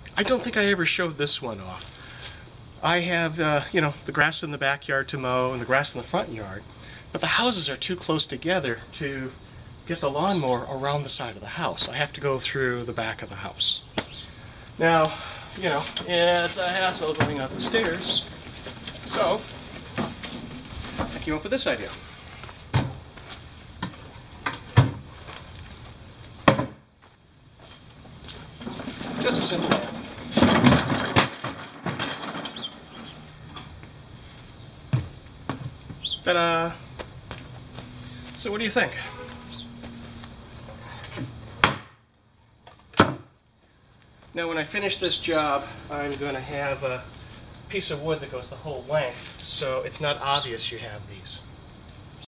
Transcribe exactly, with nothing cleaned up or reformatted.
I don't think I ever showed this one off. I have, uh, you know, the grass in the backyard to mow and the grass in the front yard, but the houses are too close together to get the lawnmower around the side of the house. I have to go through the back of the house. Now, you know, it's a hassle going up the stairs, so I came up with this idea. Just a simple one. Ta-da! So what do you think? Now when I finish this job, I'm going to have a piece of wood that goes the whole length, so it's not obvious you have these.